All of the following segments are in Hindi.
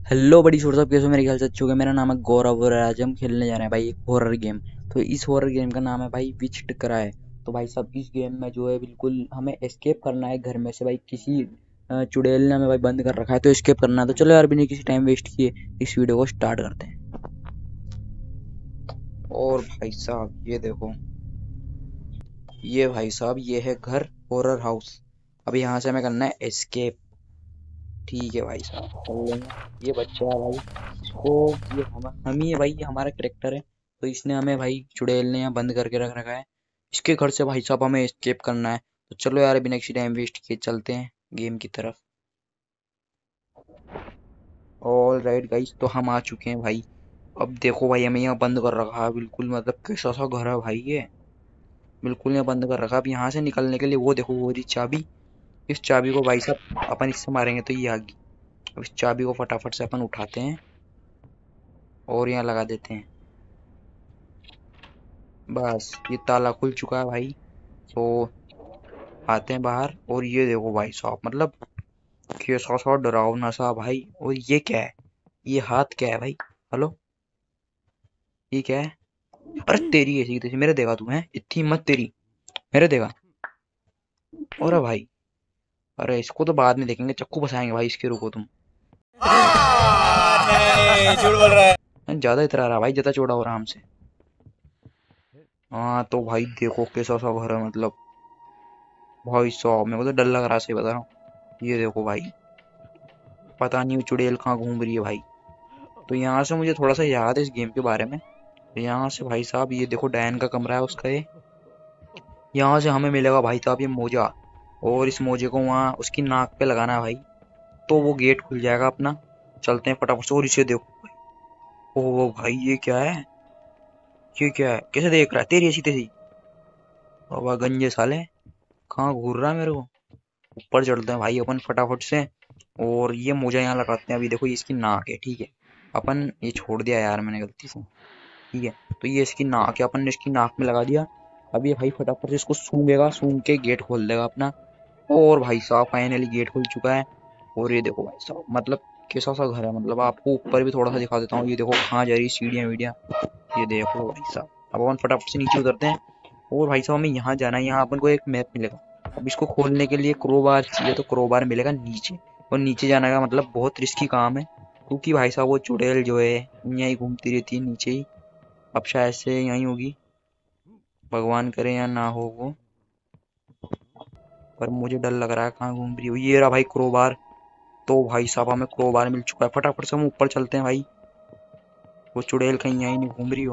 हेलो बड़ी छोटे साहब, कैसे हो? मेरे ख्याल से अच्छे हो गए। मेरा नाम है गौरव और आज हम खेलने जा रहे हैं भाई एक हॉरर गेम। तो इस हॉरर गेम का नाम है भाई विच कराए। तो भाई साहब इस गेम में जो है बिल्कुल हमें एस्केप करना है घर में से। भाई किसी चुड़ैल ने हमें भाई बंद कर रखा है, तो एस्केप करना है। तो चलो यार, बिना किसी टाइम वेस्ट किए इस वीडियो को स्टार्ट करते हैं। और भाई साहब ये देखो, ये भाई साहब ये है घर, हॉरर हाउस। अब यहाँ से हमें करना है एस्केप। ठीक है भाई साहब, कर लेंगे। ये बच्चा है भाई, इसको ये हम ही है भाई, ये हमारा करेक्टर है। तो इसने हमें भाई चुड़ैल ने यहाँ बंद करके रख रखा है। इसके घर से भाई साहब हमें एस्केप करना है। तो चलो यार, बिना किसी टाइम वेस्ट किए चलते हैं गेम की तरफ। ऑल राइट गाइस, तो हम आ चुके हैं भाई। अब देखो भाई, हमें यहाँ बंद कर रखा है बिल्कुल, मतलब कैसा सा घर है भाई ये। बिल्कुल यहाँ बंद कर रखा है। अब यहाँ से निकलने के लिए वो देखो, वो रही चाबी। इस चाबी को भाई साहब अपन इससे मारेंगे तो ये आ गई। अब इस चाबी को फटाफट से अपन उठाते हैं और यहाँ लगा देते हैं। बस ये ताला खुल चुका है भाई। तो आते हैं बाहर, और ये देखो भाई साहब, मतलब कैसा सा डरावना सा भाई। और ये क्या है? ये हाथ क्या है भाई? हेलो, ये क्या है? अरे तेरी ऐसी की तैसी, मेरे देखा तू है? इतनी हिम्मत तेरी, मेरे देखा? और भाई, अरे इसको तो बाद में देखेंगे, चक्कू फंसाएंगे भाई इसके, रुको तुम। नहीं झूठ बोल रहा है। ज्यादा इतरा रहा भाई, ज्यादा चौड़ा हो रहा हमसे। हाँ तो भाई देखो कैसा सा घर है, मतलब भाई साहब मेरे को तो डर लग रहा है, सही बता रहा हूँ। ये देखो भाई, पता नहीं वो चुड़ैल कहाँ घूम रही है भाई। तो यहाँ से मुझे थोड़ा सा याद है इस गेम के बारे में। तो यहाँ से भाई साहब ये देखो, डायन का कमरा है उसका ये। यहाँ से हमें मिलेगा भाई साहब ये मोजा। और इस मोजे को वहाँ उसकी नाक पे लगाना है भाई। तो वो गेट खुल जाएगा अपना। चलते हैं फटाफट से। और इसे देखो, ओह भाई ये क्या है? ये क्या है? कैसे देख रहा है तेरी ऐसी तेजी? बाबा गंजे साले, कहाँ घूर रहा है मेरे को? ऊपर चढ़ते हैं भाई अपन फटाफट से। और ये मोजा यहाँ लगाते हैं। अभी देखो ये इसकी नाक है, ठीक है। अपन ये छोड़ दिया यार मैंने गलती से। ठीक है, तो ये इसकी नाक है, अपन ने इसकी नाक में लगा दिया। अब ये भाई फटाफट से इसको सूंघेगा, सूंघ के गेट खोल देगा अपना। और भाई साहब फाइनली गेट खुल चुका है। और ये देखो भाई साहब, मतलब कैसा सा घर है। मतलब आपको ऊपर भी थोड़ा सा दिखा देता हूँ। ये देखो कहाँ जा रही है सीढ़ियाँ वीडियाँ। ये देख लो भाई साहब। अब अपन फटाफट से नीचे उतरते हैं। और भाई साहब हमें यहाँ जाना है, यहाँ अपन को एक मैप मिलेगा। अब इसको खोलने के लिए क्रोबार चाहिए, तो क्रोबार मिलेगा नीचे। और नीचे जाने का मतलब बहुत रिस्की काम है, क्योंकि भाई साहब वो चुड़ैल जो है यहीं घूमती रहती है नीचे ही। अब शायद से यहीं होगी, भगवान करे या ना हो वो। पर मुझे डर लग रहा है कहाँ घूम रही हो। ये रहा भाई क्रोबार। तो भाई साहब हमें क्रोबार मिल चुका है। फटाफट से हम ऊपर चलते हैं भाई, वो चुड़ैल कहीं यहीं नहीं घूम रही हो।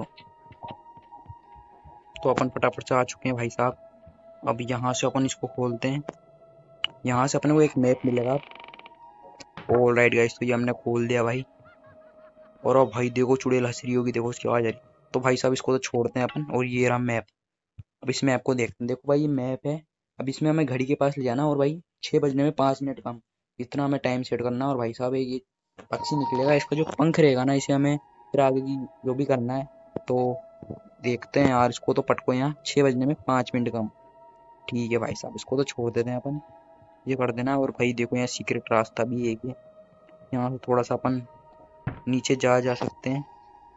तो अपन फटाफट से आ चुके हैं भाई साहब। अब यहाँ से अपन इसको खोलते हैं। यहाँ से अपने को एक मैप मिलेगा। ऑल राइट गाइस, तो ये हमने खोल दिया भाई। और अब भाई देखो चुड़ैल हंस रही होगी, देखो उसकी आवाज आ रही। तो भाई साहब इसको तो छोड़ते हैं अपन, और ये रहा मैप। अब इस मैप को देखते हैं। देखो भाई ये मैप है। अब इसमें हमें घड़ी के पास ले जाना, और भाई 6 बजने में 5 मिनट कम, इतना हमें टाइम सेट करना। और भाई साहब ये पक्षी निकलेगा, इसका जो पंख रहेगा ना, इसे हमें फिर आगे की जो भी करना है। तो देखते हैं यार, इसको तो पटको यहाँ 6 बजने में 5 मिनट कम। ठीक है भाई साहब, इसको तो छोड़ देते हैं अपन, ये कर देना। और भाई देखो यहाँ सीक्रेट रास्ता भी एक है, यहाँ से थोड़ा सा अपन नीचे जा सकते हैं।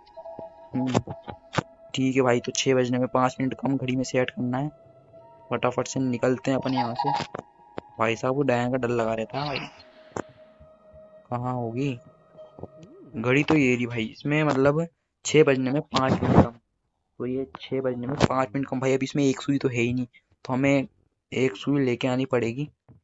ठीक है भाई, तो 6 बजने में 5 मिनट कम घड़ी में सेट करना है। फटाफट से निकलते हैं अपन यहाँ से। भाई साहब वो डायन का डर लगा रहता है भाई, कहाँ होगी घड़ी? तो ये रही भाई, इसमें मतलब 6 बजने में 5 मिनट कम। तो ये 6 बजने में 5 मिनट कम भाई। अब इसमें एक सुई तो है ही नहीं, तो हमें एक सुई लेके आनी पड़ेगी।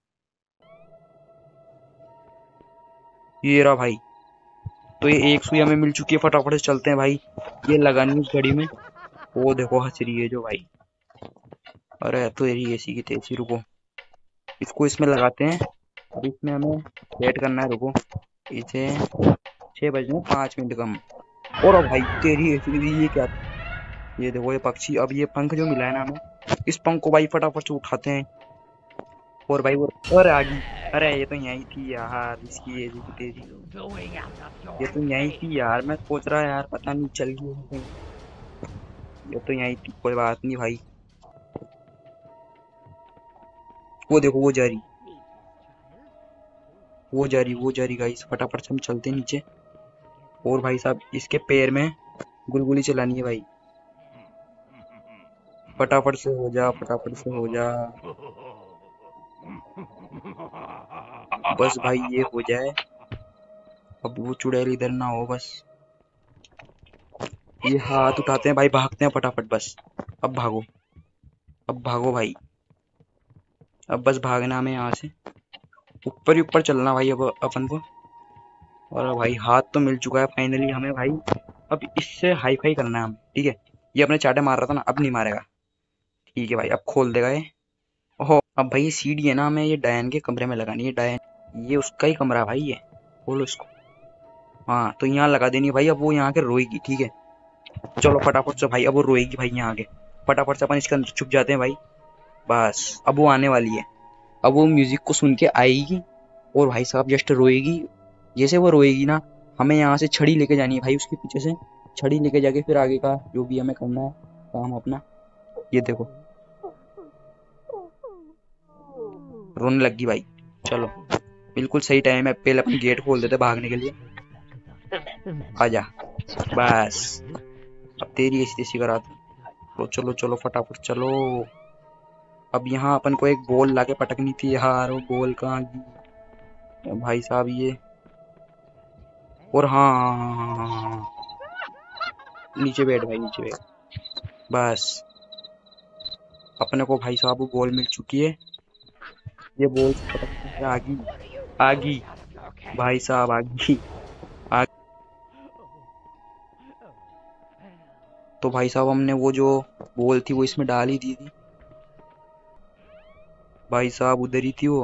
ये रहा भाई, तो ये एक सुई हमें मिल चुकी है। फटाफट से चलते हैं भाई, ये लगानी है उस घड़ी में। वो देखो हंस रही है जो भाई। अरे तो ये ऐसी की तैसी, रुको इसको इसमें लगाते हैं। अब इसमें हमें सेट करना है, रुको इसे। 6 बजने में 5 मिनट कम। और अब भाई तेरी ऐसी, ये क्या? ये देखो ये पक्षी। अब ये पंख जो मिला है ना हमें, इस पंख को भाई फटाफट से उठाते हैं। और भाई वो, और आगी। अरे ये तो यही थी यार, इसकी ये की तेरी, ये तो यही थी यार। मैं सोच रहा यार पता नहीं चल गई है कहीं। ये तो यही थी, कोई बात नहीं भाई। वो देखो वो जा रही गाइस, फटाफट से हम चलते हैं नीचे। और भाई साहब इसके पैर में गुलगुली चलानी है भाई। फटाफट से हो जा, फटाफट से हो जा। बस भाई ये हो जाए, अब वो चुड़ैल इधर ना हो बस। ये हाथ उठाते हैं भाई, भागते हैं फटाफट बस। अब भागो, अब भागो भाई, अब बस भागना हमें यहाँ से। ऊपर ही ऊपर चलना भाई अब अपन को। और भाई हाथ तो मिल चुका है फाइनली हमें भाई। अब इससे हाई फाई करना है हम, ठीक है। ये अपने चाटे मार रहा था ना, अब नहीं मारेगा। ठीक है भाई, अब खोल देगा ये। ओहो, अब भाई ये सीढ़ी है ना, हमें ये डायन के कमरे में लगानी है। डायन ये उसका ही कमरा है भाई, ये खोलो इसको। हाँ तो यहाँ लगा देनी है भाई। अब वो यहाँ के रोएगी, ठीक है। चलो फटाफट से भाई, अब वो रोएगी भाई यहाँ आके। फटाफट से अपन इसके अंदर छुप जाते हैं भाई। बस अब वो आने वाली है। अब वो म्यूजिक को सुन के आएगी और भाई साहब जस्ट रोएगी। जैसे वो रोएगी ना, हमें यहाँ से छड़ी लेके जानी है भाई, उसके पीछे से छड़ी लेके जाके फिर आगे का जो भी हमें करना है काम अपना। ये देखो रोने लगी भाई। चलो बिल्कुल सही टाइम है, पहले अपन गेट खोल देते भागने के लिए। आजा बस, अब तेरी ऐसी तैसी करा तो। चलो चलो फटाफट चलो। अब यहाँ अपन को एक बॉल लाके पटकनी थी यार, वो बॉल कहाँ गई भाई साहब ये। और हाँ हाँ हाँ हाँ हाँ हाँ, हाँ। नीचे बैठ भाई, नीचे बैठ। बस अपने को भाई साहब वो बॉल मिल चुकी है। ये बॉल से पटकने से आगी आगी भाई साहब आगी आगी। तो भाई साहब हमने वो जो बॉल थी वो इसमें डाल ही दी थी भाई साहब, उधर ही थी वो।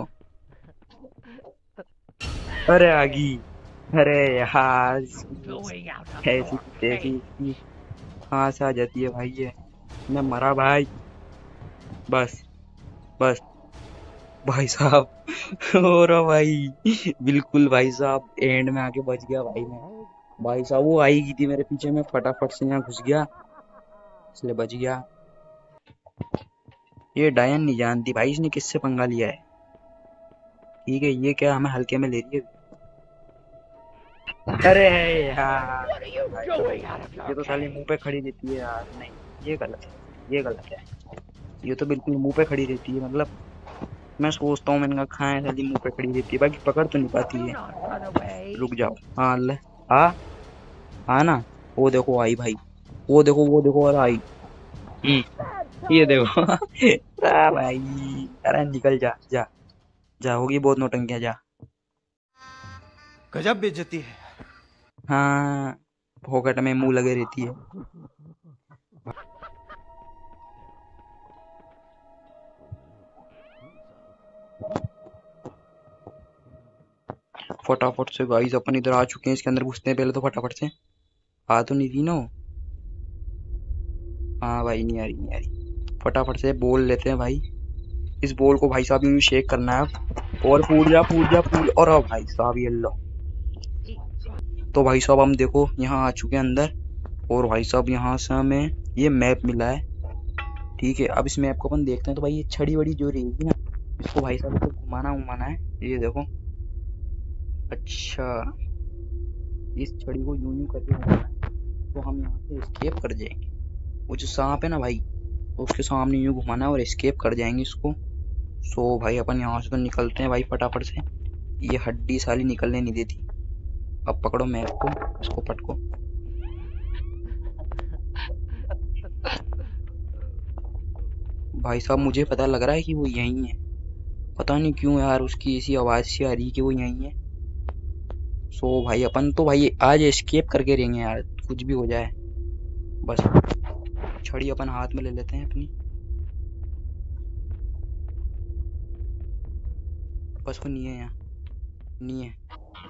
अरे आगी, अरे यार ऐसी तैसी कहाँ से आ जाती है भाई ये। मैं मरा भाई। बस बस भाई साहब और भाई बिल्कुल भाई साहब एंड में आके बच गया भाई मैं। भाई साहब वो आई की थी मेरे पीछे, मैं फटाफट से यहाँ घुस गया, इसलिए बच गया। ये डायन नहीं जानती भाई इसने किससे पंगा लिया है। ठीक है, ये क्या हमें हल्के में ले रही है। अरे यार ये तो साली मुंह पे खड़ी रहती है यार। नहीं ये गलत है, ये गलत है। ये तो बिल्कुल मुंह पे खड़ी रहती है, मतलब मैं सोचता हूँ मैंने कहा खाए साली मुंह पे खड़ी रहती है, बाकी पकड़ तो नहीं पाती है। रुक जाओ, हाँ ले आ आ ना। वो देखो आई भाई, वो देखो वो देखो और आई। ये देखो भाई। अरे निकल जा जा जा, होगी बहुत नौटंकियां, जा। गजब बेइज्जती है। हाँ फोकट में मुंह लगे रहती है। फटाफट से गाइस अपन इधर आ चुके हैं, इसके अंदर घुसते हैं पहले तो फटाफट से। आ तो नहीं रही ना वो? हाँ भाई नहीं आ रही, नहीं आ रही। फटाफट से बॉल लेते हैं भाई। इस बॉल को भाई साहब यूं शेक करना है अब। और फूट जा फूट जा फूट, और अब भाई साहब ये लो। तो भाई साहब हम देखो यहाँ आ चुके हैं अंदर। और भाई साहब यहाँ से हमें ये मैप मिला है, ठीक है। अब इस मैप को अपन देखते हैं। तो भाई ये छड़ी वड़ी जो रहेगी ना, इसको भाई साहब को घुमाना घुमाना है, ये देखो। अच्छा इस छड़ी को यूं यूं करके घुमाना है, तो हम यहाँ से एस्केप कर जाएंगे। वो जो सांप है ना भाई, तो उसके सामने यूं घुमाना है और एस्केप कर जाएंगे इसको। सो भाई अपन यहाँ से तो निकलते हैं भाई फटाफट से। ये हड्डी साली निकलने नहीं देती। अब पकड़ो मैप को, इसको पटको। भाई साहब मुझे पता लग रहा है कि वो यहीं है, पता नहीं क्यों यार उसकी ऐसी आवाज सी आ रही है कि वो यहीं है। सो भाई अपन तो भाई आज एस्केप करके रहेंगे यार, कुछ भी हो जाए। बस छड़ी अपन हाथ में ले लेते हैं अपनी। बस वो नहीं है यहाँ, नहीं है।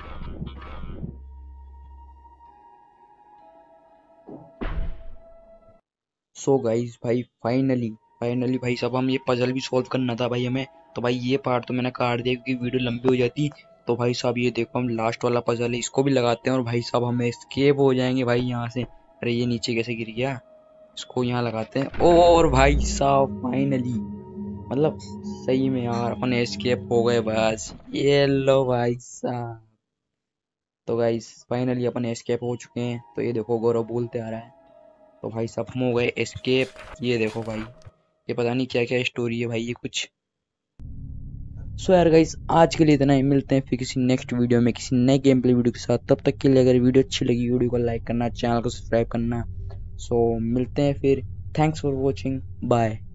सो गाइस भाई फाइनली फाइनली भाई साहब हम ये पजल भी सॉल्व करना था भाई हमें। तो भाई ये पार्ट तो मैंने काट दिया क्योंकि वीडियो लंबी हो जाती। तो भाई साहब ये देखो हम लास्ट वाला पजल है, इसको भी लगाते हैं और भाई साहब हमें एस्केप हो जाएंगे भाई यहाँ से। अरे ये नीचे कैसे गिर गया, इसको यहाँ लगाते हैं। और भाई साहब फाइनली मतलब सही में यार अपन एस्केप हो गए बस। ये लो भाई साहब। तो गाइस फाइनली अपन एस्केप हो चुके हैं। तो ये देखो गौरव बोलते आ रहा है। तो भाई सब हम हो गए एस्केप। ये देखो भाई, ये पता नहीं क्या क्या स्टोरी है भाई ये कुछ। सो यार गाइस आज के लिए इतना ही। मिलते हैं फिर किसी नेक्स्ट वीडियो में किसी नए गेम प्ले वीडियो के साथ। तब तक के लिए अगर वीडियो अच्छी लगी वीडियो को लाइक करना, चैनल को सब्सक्राइब करना। सो मिलते हैं फिर। Thanks for watching, bye.